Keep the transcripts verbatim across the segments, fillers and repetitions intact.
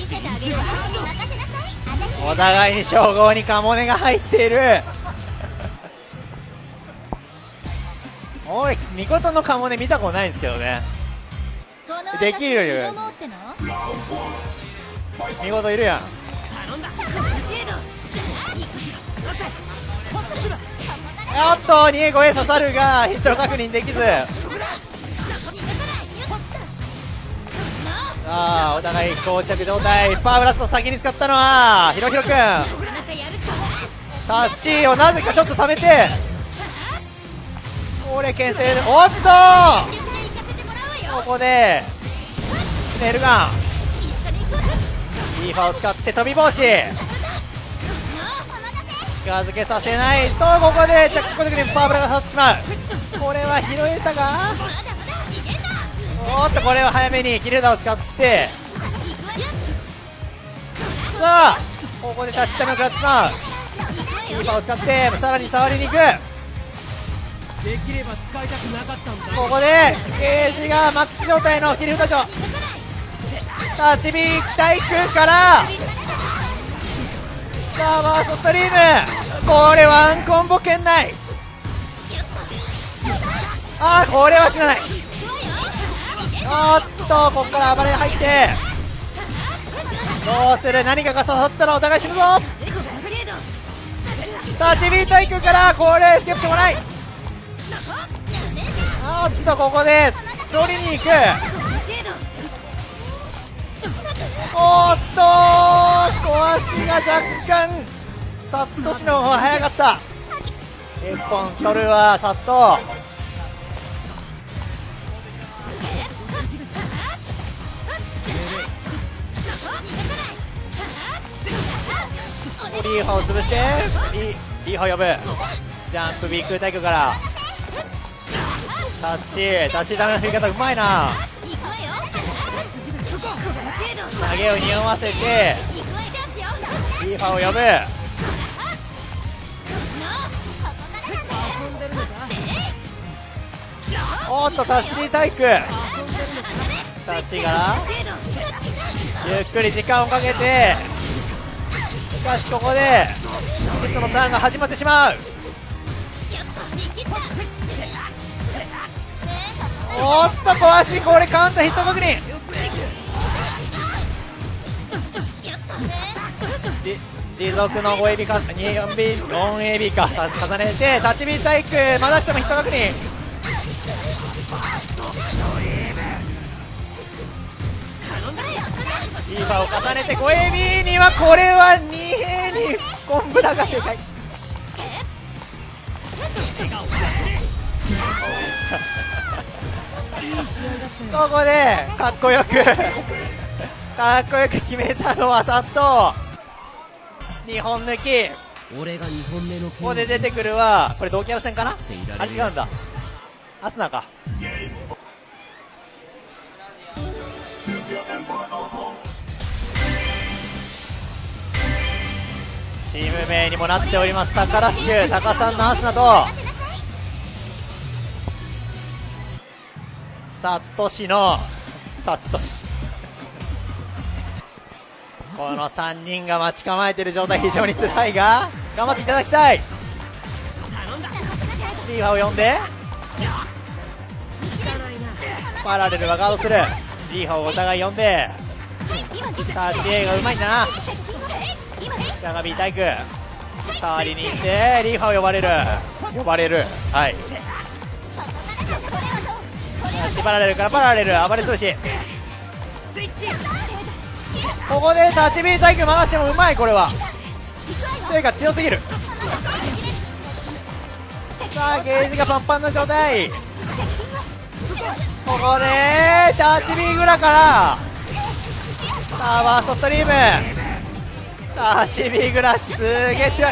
お互いに称号にカモネが入っている。俺ミコトのカモネ見たことないんですけどね。できるよ。見事いるやん。おっとにえごへ刺さるがヒットの確認できず。さあお互い膠着状態。パワーブラスト先に使ったのはひろひろくん。タッチをなぜかちょっと溜めて、これ牽制で、おっとここでネルガンリーファーを使って飛び防止近づけさせないと、ここで着地攻撃にパワーブラが刺さってしまう。これは拾えたが、おっとこれは早めにキルダを使って、さあここでタッチタイムを食らってしまう。リーファーを使ってさらに触りに行く。 できれば使いたくなかったんだ。 ここでゲージがマックス状態のキルフタチョ。タチビー対空からさあバーストストリーム、これワンコンボ圏内。あーこれは死なない。おっとここから暴れ入って、どうする、何かが刺さったらお互い死ぬぞ。タチビー対空からこれスケープしょうがない。おっとここで取りに行く。おっと小足が若干サットシの方が早かった。いっぽん取るわサット。リーファを潰してリ, リーファを呼ぶ。ジャンプビッグタイクからタッチタッチダメの振り方うまいな。投げを匂わせてリーファを呼ぶ。おっとタッシータイク、タッチからゆっくり時間をかけて、しかしここでヒットのターンが始まってしまう。おっと小足、これカウンターヒット確認。持続の ごエービー か にエービー よんエービー か重ねてタッチビータイクまだしてもヒット確認。リーファーを重ねて ごエービー にはこれはに兵にコンブラが正解。ここでかっこよくかっこよく決めたのはサットにほん抜き。 俺がにほんめのここで出てくるはこれ同キャラ戦かな。あれ違うんだ、アスナか。チーム名にもなっておりますタカラッシュ、タカさんのアスナとサットシのサットシこのさんにんが待ち構えている状態、非常に辛いが頑張っていただきたい。リーファを呼んでパラレルがガードする。リーファをお互い呼んで、さあ知恵がうまいんだな。シャガビータイク触りに行ってリーファを呼ばれる呼ばれるはい。パラレルからパラレル暴れ潰し。ここでタチビータイク回してもうまい。これはというか強すぎる。さあゲージがパンパンな状態。ここでタチビーグラからさあバーストストリーム。タチビーグラすげえ強い。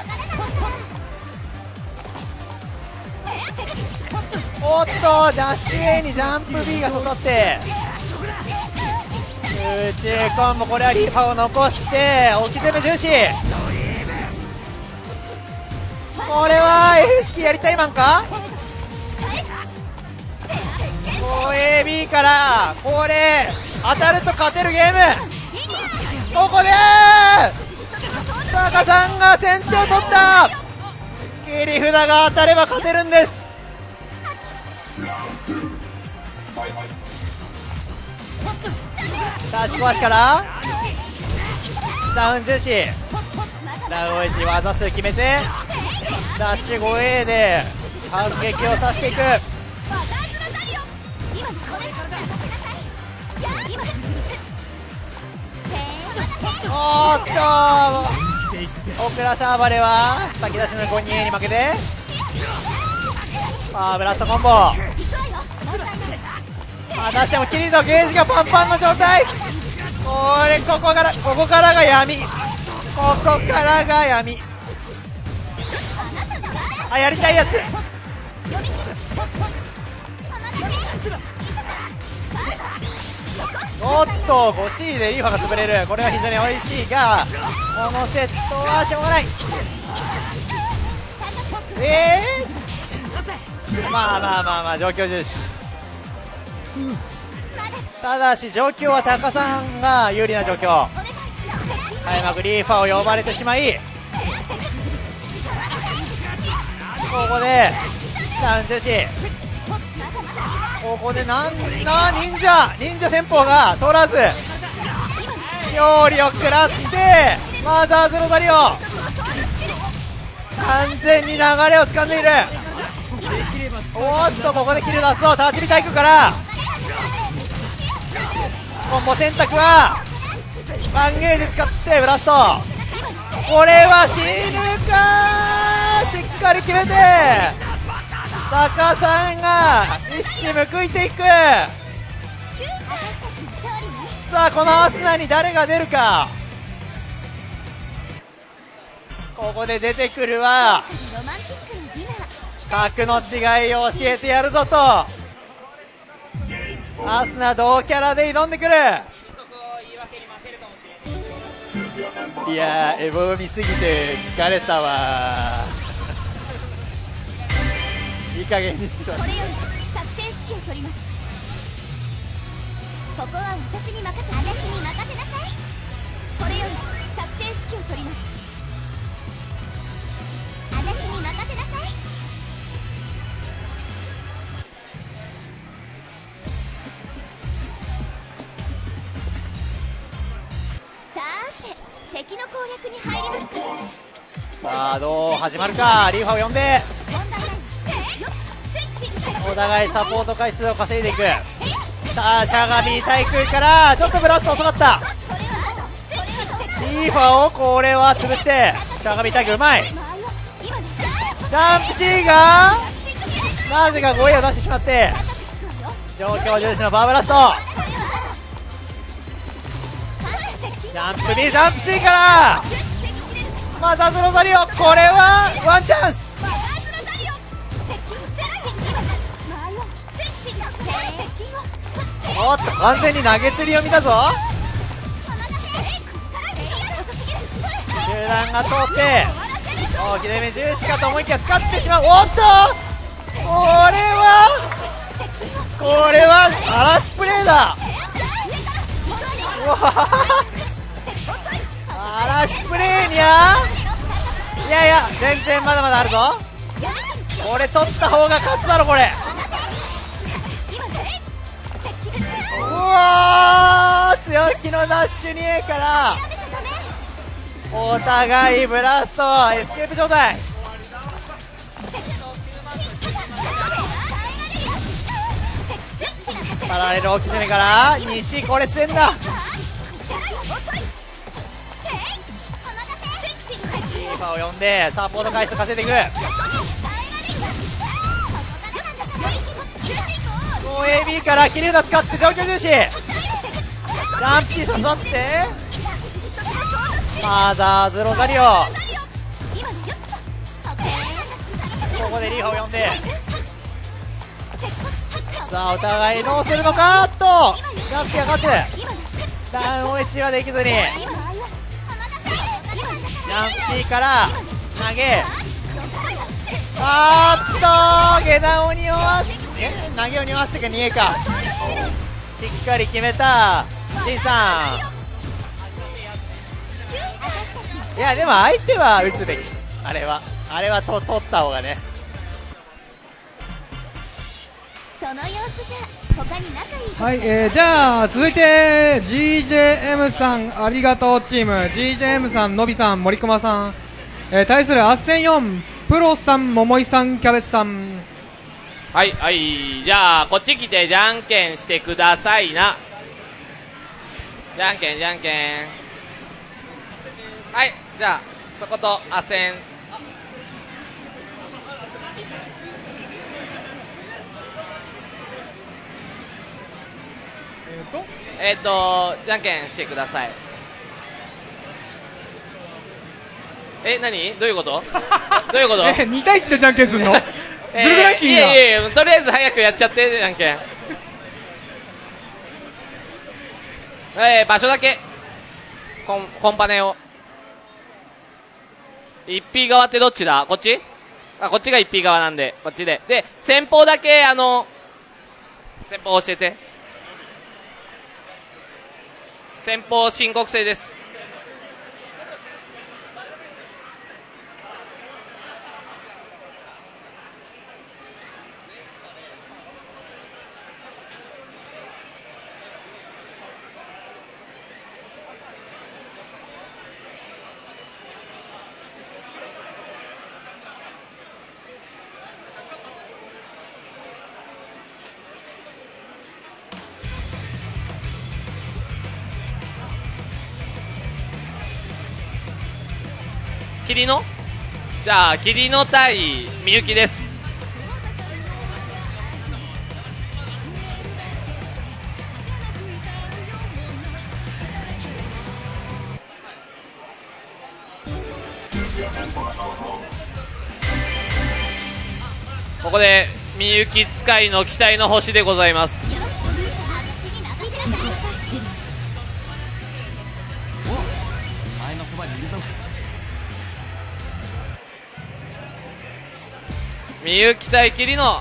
おっとダッシュ A にジャンプ B が刺さって空中コンボ。これはリーファを残して置き攻め重視。これは F 式やりたいマンか。 ごエービー からこれ当たると勝てるゲーム。 ここでタカさんが先手を取った。切り札が当たれば勝てるんです。さあ足壊しからダウン重視、ダウンエッジ技数決めてダッシュ ごエー で反撃をさしていく。おーっとオクラシャーバレは先出しの ごにエー に負けてパワーブラストコンボ。またしてもキリとゲージがパンパンの状態。これここからここからが闇、ここからが闇。あ、やりたいやつ。おっと ごシー でリーファが潰れる。これは非常に美味しいがこのセットはしょうがない。えー、まあまあまあまあ状況重視。ただし状況はタカさんが有利な状況。開幕リーファを呼ばれてしまいここでダウン重視。ここでなんな忍者忍者戦法が通らず勝利を食らってマザーズロザリオ完全に流れを掴んでいる。おっとここでキル出すぞ。ターチビタイクからコンボ選択はワンゲージ使ってブラスト。これは死ぬか。しっかり決めてタカさんが一矢報いていく。さあこのアスナに誰が出るか。ここで出てくるは格の違いを教えてやるぞとアスナ同キャラで挑んでくる。いやーエボ見すぎて疲れたわ。いい加減にしろ。これより作戦指揮を取ります。ここは私に任せ私に任せなさい。これより作戦指揮を取ります。私に任せなさい。さーて敵の攻略に入りますか。さあどう始まるか。リーファを呼んでお互いサポート回数を稼いでいく。さあしゃがみ対空からちょっとブラスト遅かった。リーファをこれは潰してしゃがみ対空うまい。ジャンプ C がなぜかごエーを出してしまって状況重視のバーブラスト。ジャンプ B ジャンプ C からマザーズロザリオ。これはワンチャンス。おっと完全に投げ釣りを見たぞ。中段が通って大きな目重視かと思いきや使ってしまう。おっとこれはこれは嵐プレーだ。うわ嵐プレーにゃ。いやいや全然まだまだあるぞ。これ取った方が勝つだろこれ。うわー強気のダッシュ にエー からお互いブラストエスケープ状態。パラレル大き攻めから西これ強いんだ。リーファを呼んでサポート回数稼いでいく。ごエービー からキリュウダ使って状況重視ジャンプ C 誘ってマザーズロザリオ。ここでリーファを呼んでさあお互いどうするのか。とジャンプ C が勝つ。ダウン落ちはできずにジャンプ C から投げあーっと下段を匂わせえ投げを匂わせてか にエー かしっかり決めたジンさん。 いやでも相手は打つべき、あれはあれはと取った方がね。 その様子じゃ他に仲いい。 はい、えー、じゃあ続いて ジージェーエム さんありがとうチーム、 ジージェーエム さん、のびさん、森熊さん、えー、対するあっせんよんプロさん、桃井さん、キャベツさん。 はいはい、じゃあこっち来てじゃんけんしてくださいな。じゃんけんじゃんけん。はい、じゃあそことあっせん。 えーとえっ、ー、とじゃんけんしてください。え、何どういうことどういうことえ、に対いちでじゃんけんすんのずえーるくない君が。 いやいやいや、とりあえず早くやっちゃってじゃんけんえー、場所だけコンコンパネを。一 P 側ってどっちだ？こっち？あ、こっちが一 P 側なんでこっちで。で先方だけあの先方教えて。先方申告制です。霧のじゃあ霧の対みゆきです。ここでみゆき使いの期待の星でございます。 前のそばにいるぞ。 みゆき対霧の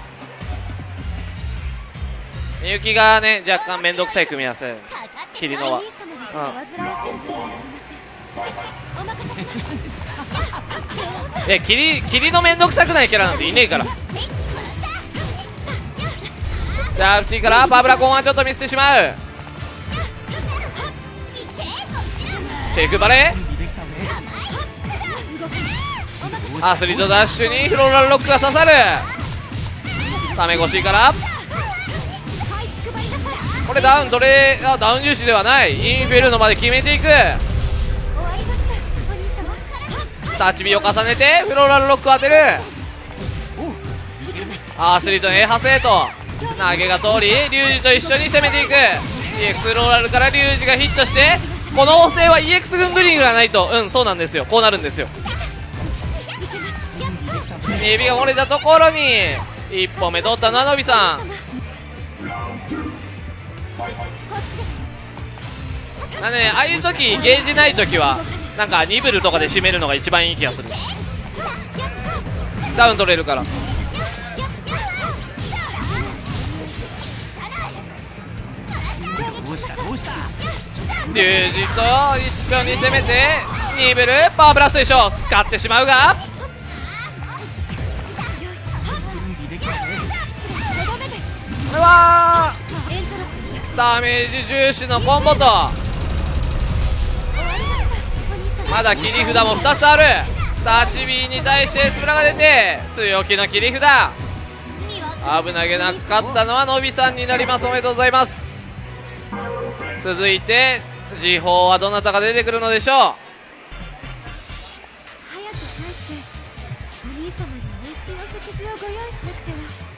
みゆきがね若干面倒くさい組み合わせ。霧のはうんいや霧霧の面倒くさくないキャラなんていねえから。じゃあうちからパブラコンはちょっとミスってしまう。テクバレアスリートダッシュにフローラルロックが刺さる。ため腰からこれダウンどれあダウン重視ではない。インフェルノまで決めていく。タッチビを重ねてフローラルロックを当てる。アスリートの A 発へと投げが通りリュウジと一緒に攻めていく。 イーエックス フローラルからリュウジがヒットして、この補正は イーエックス 軍グリーンがないとうんそうなんですよ、こうなるんですよ。エビが漏れたところにいっぽんめ取ったのはのびさんなんでね、ああいう時ゲージない時はなんかニブルとかで締めるのが一番いい気がする。ダウン取れるから。 どうしたどうした。 リュウジと一緒に攻めてニブルパワーブラストでしょ。使ってしまうがこれはダメージ重視のコンボとまだ切り札もふたつある。タチビに対してスプラが出て強気の切り札。危なげなく勝ったのはのびさんになります。おめでとうございます。続いて時報はどなたが出てくるのでしょう。 早く帰ってお兄様に美味しいお食事をご用意しなくては。